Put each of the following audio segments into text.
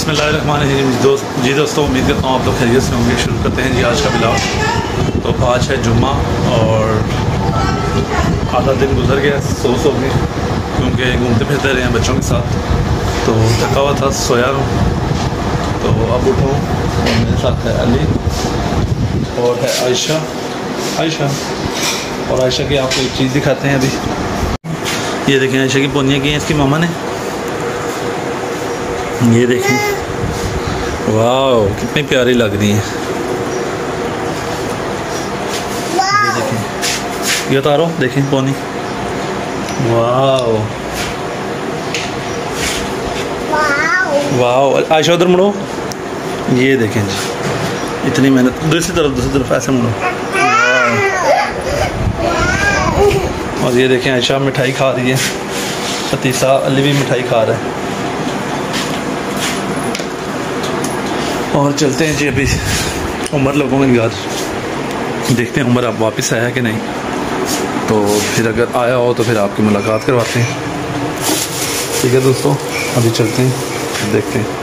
बिस्मिल्लाहिर्रहमानिर्रहीम। दोस्तों उम्मीद करता हूँ आप लोग खैरियत से होंगे। शुरू करते हैं जी आज का ब्लॉग। तो आज है जुम्मा और आधा दिन गुजर गया सो के, क्योंकि घूमते फिरते रहे हैं बच्चों के साथ, तो थका हुआ था, सोया हूँ। तो अब उठूँ और मेरे साथ है अली और है आयशा। और आयशा की आपको एक चीज़ दिखाते हैं अभी। ये देखें, आयशा की पोनियाँ की हैं इसकी मामा ने। ये देखें, वाह कितनी प्यारी लग रही हैं। ये देखें, ये उतारो, देखें पोनी, वाह वाह। आयशा उधर मुड़ो, ये देखें जी, इतनी मेहनत। दूसरी तरफ ऐसे मुड़ो। और ये देखें, आयशा मिठाई खा रही है, फतीसा अली भी मिठाई खा रहा है। और चलते हैं जी अभी उमर लोगों के घर, देखते हैं उमर अब वापस आया कि नहीं। तो फिर अगर आया हो तो फिर आपकी मुलाकात करवाते हैं। ठीक है दोस्तों, अभी चलते हैं, देखते हैं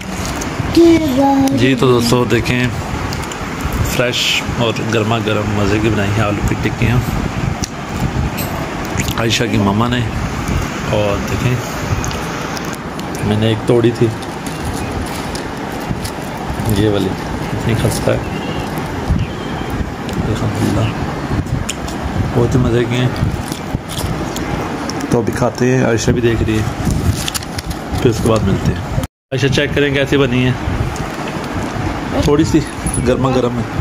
जी। तो दोस्तों देखें, फ्रेश और गर्मा गर्म मज़े की बनाई हैं आलू की टिक्कियाँ आयशा की मामा ने। और देखें, मैंने एक तोड़ी थी, ये वाली इतनी खस्ता है, अल्हम्दुलिल्लाह बहुत ही मज़े की हैं। तो अभी खाते हैं, आयशा भी देख रही है, फिर उसके बाद मिलते हैं। आयशा चेक करें कैसी बनी है, थोड़ी सी गर्मा गर्म है।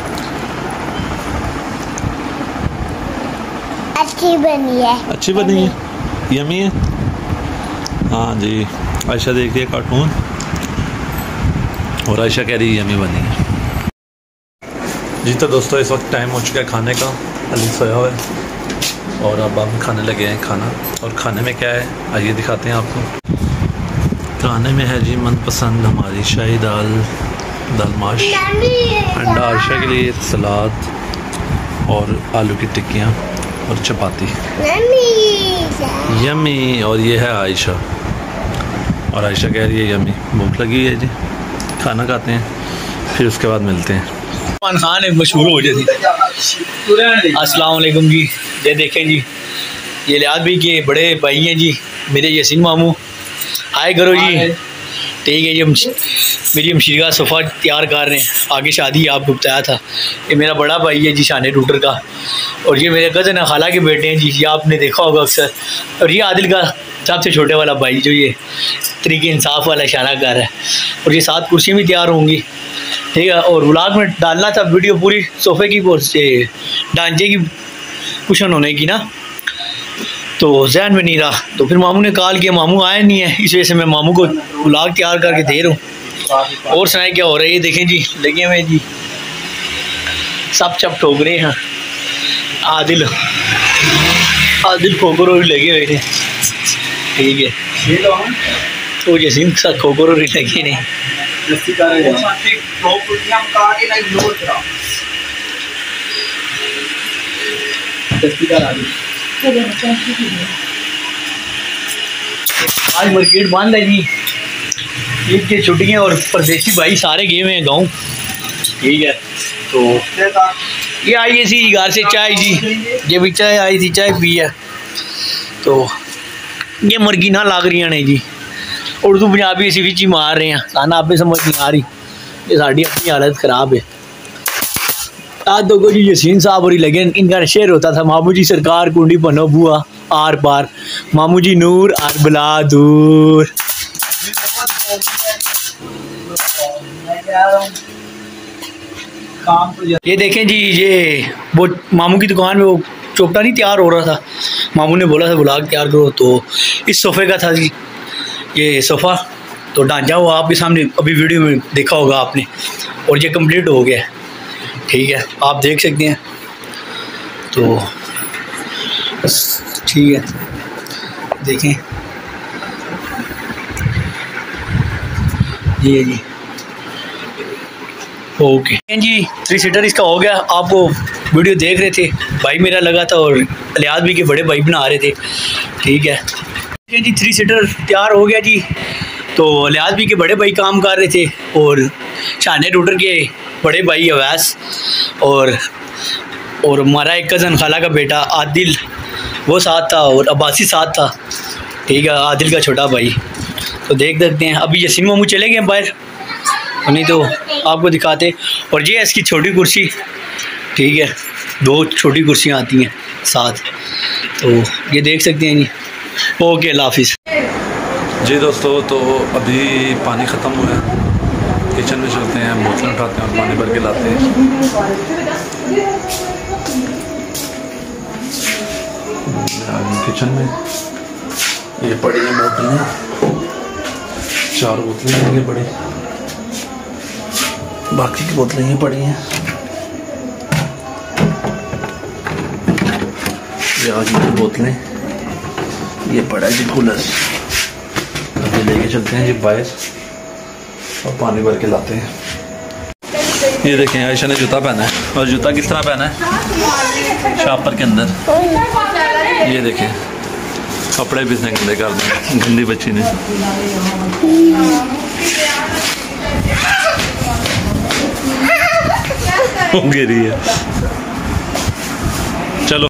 अच्छी बनी है, यमी है। हाँ जी, आयशा देख रही है कार्टून और आयशा कह रही है यमी बनी है जी। तो दोस्तों इस वक्त टाइम हो चुका है खाने का, अली सोया हुआ है और अब हम खाने लगे हैं खाना। और खाने में क्या है आइए दिखाते हैं आपको। खाने में है जी मनपसंद हमारी शाही दाल माश, अंडा, आयशा के लिए सलाद और आलू की टिक्कियाँ और चपाती, यमी। और ये है आयशा, और आयशा कह रही है यमी, भूख लगी है जी, खाना खाते हैं, फिर उसके बाद मिलते हैं। सलमान खान एक मशहूर हो जाती। अस्सलाम वालेकुम जी। ये देखें जी, ये लियाद भी के बड़े भाई हैं जी मेरे यासीन मामू, हाय करो जी। ठीक है जी, मेरी हमशीर का सोफ़ा तैयार कर रहे हैं, आगे शादी आपको बताया था। ये मेरा बड़ा भाई है जी शान टूटर का, और ये मेरे कज़न है खाला के बेटे हैं जी, ये आपने देखा होगा अक्सर। और ये आदिल का सबसे छोटे वाला भाई जो ये तरीके इंसाफ वाला इशारा कर रहा है। और ये 7 कुर्सी भी तैयार होंगी, ठीक है। और व्लॉग में डालना था वीडियो पूरी सोफ़े की से ढांचे की कुशन होने की ना, तो जहन में नहीं रहा। तो फिर मामू ने कॉल किया, मामू आए नहीं है, इस वजह से मैं मामू को व्लॉग तैयार करके दे रहा हूँ। और सुनाए क्या हो रहा है, ये देखें जी, लगे हुए जी सब चप ठोक रहे हैं। आदिल खोखरो भी लगे हुए थे, ठीक है। तो जैसे साथ खोखरो भी लगे नहीं। आज मार्केट बंद है जी, ईद की छुट्टियाँ और परदेसी भाई सारे गए हुए हैं गाँव, ठीक है। तो ये आई है सी घर से चाय जी, ये भी चाय आई थी, चाय पी है। तो ये मुर्गी ना लाग रही ने जी, उर्दू पंजाबी इसी बिच ही मार रहे हैं, साना आपे समझ नहीं आ रही, ये साड़ी अपनी हालत ख़राब है। आज दो जी यासीन साहब और लगे, इनका शेर होता था, मामू जी सरकार कुंडी बनो बुआ आर पार, मामू जी नूर आर बला दूर। ये देखें जी, ये वो मामू की दुकान में वो चोपटा नहीं तैयार हो रहा था, मामू ने बोला था ब्लॉग तैयार करो, तो इस सोफ़े का था जी ये सोफ़ा। तो ढांचा वो आपके सामने अभी वीडियो में देखा होगा आपने, और ये कंप्लीट हो गया, ठीक है, आप देख सकते हैं। तो बस ठीक है, देखें ये जी, ओके जी। 3 सीटर इसका हो गया। आपको वीडियो देख रहे थे, भाई मेरा लगा था और लियाद भी के बड़े भाई बना रहे थे, ठीक है जी। 3 सीटर तैयार हो गया जी। तो लिहाज भी के बड़े भाई काम कर रहे थे और शाने टूटर के बड़े भाई अवैस और हमारा एक कज़न खाला का बेटा आदिल वो साथ था और अब्बासी साथ था, ठीक है, आदिल का छोटा भाई। तो देख सकते हैं अभी यसीन मामू चले गए बाहर, नहीं तो आपको दिखाते। और ये इसकी छोटी कुर्सी, ठीक है, 2 छोटी कुर्सियाँ आती हैं साथ, तो ये देख सकते हैं जी। ओके, अल्लाह हाफिज़ जी दोस्तों। तो अभी पानी ख़त्म हुआ है, किचन में चलते हैं, बोतलें उठाते हैं और पानी भर के लाते हैं। किचन में ये पड़ी हैं बोतलें, 4 बोतलें हैं ये बड़ी, बाकी की बोतलें ये पड़ी हैं। ये आगे की बोतलें, ये पड़ा है जी कूलर। अभी लेके चलते हैं जी बाहर और पानी भर के लाते हैं। ये देखें आयशा ने जूता पहना है, और जूता किस तरह पहना है, शॉपर के अंदर। ये देखें कपड़े भी इसने गंदे कर दिए, गंदी बच्ची ने। गिरी है। चलो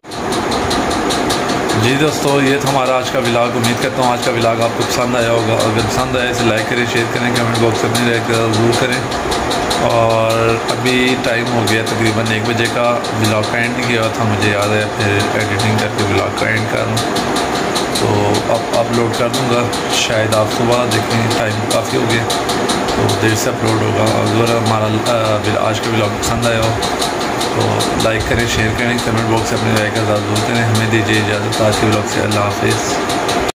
जी दोस्तों, ये था हमारा आज का व्लॉग। उम्मीद करता हूँ आज का व्लॉग आपको पसंद आया होगा। अगर पसंद आया इसे लाइक करें, शेयर करें, कमेंट बॉक्स में अपनी राय ज़रूर करें। और अभी टाइम हो गया तकरीबन 1 बजे का। व्लॉग का एंड किया था, मुझे याद है, फिर एडिटिंग करके व्लॉग का एंड कर दूँ, तो अब अपलोड कर दूँगा। शायद आप सुबह देखें, टाइम काफ़ी हो गया तो देर से अपलोड होगा। अगर हमारा आज का व्लॉग पसंद आया हो तो लाइक करें, शेयर करें, कमेंट बॉक्स से अपनी राय का ज़रूर करें। हमें दीजिए इजाज़त आज के व्लॉग से। अल्लाह हाफिज़।